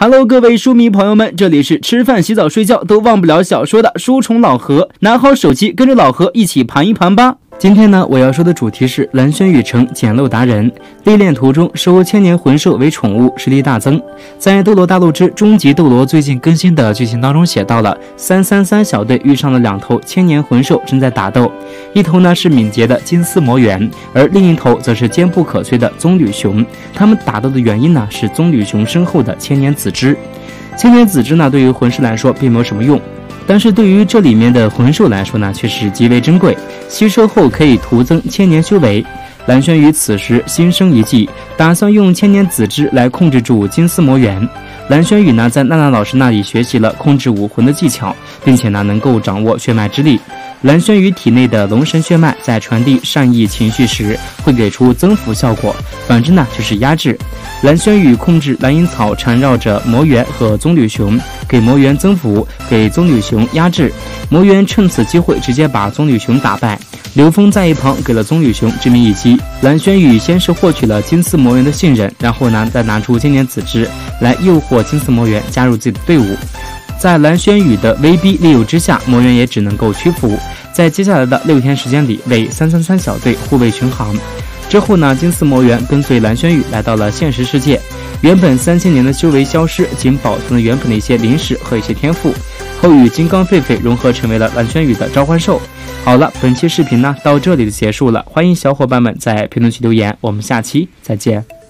Hello， 各位书迷朋友们，这里是吃饭、洗澡、睡觉都忘不了小说的书虫老何，拿好手机，跟着老何一起盘一盘吧。今天呢，我要说的主题是蓝轩雨城捡漏达人，历练途中收千年魂兽为宠物，实力大增。在《斗罗大陆之终极斗罗》最近更新的剧情当中写到了333小队遇上了2头千年魂兽正在打斗，一头呢是敏捷的金丝魔猿，而另一头则是坚不可摧的棕榈熊。他们打斗的原因呢是棕榈熊身后的千年紫枝。千年紫枝呢对于魂师来说并没有什么用，但是对于这里面的魂兽来说呢，却是极为珍贵，吸收后可以徒增千年修为。蓝轩宇此时心生一计，打算用千年紫枝来控制住金丝魔猿。蓝轩宇呢，在娜娜老师那里学习了控制武魂的技巧，并且呢，能够掌握血脉之力。蓝轩宇体内的龙神血脉在传递善意情绪时，会给出增幅效果，反之呢，就是压制。蓝轩宇控制蓝银草缠绕着魔猿和棕榈熊，给魔猿增幅，给棕榈熊压制。魔猿趁此机会直接把棕榈熊打败。刘峰在一旁给了棕榈熊致命一击。蓝轩宇先是获取了金丝魔猿的信任，然后呢，再拿出千年紫枝来诱惑金丝魔猿加入自己的队伍。在蓝轩宇的威逼利诱之下，魔猿也只能够屈服。在接下来的6天时间里，为333小队护卫巡航。之后呢，金丝魔猿跟随蓝轩宇来到了现实世界。原本3000年的修为消失，仅保存了原本的一些灵识和一些天赋，后与金刚狒狒融合成为了蓝轩宇的召唤兽。好了，本期视频呢到这里就结束了，欢迎小伙伴们在评论区留言，我们下期再见。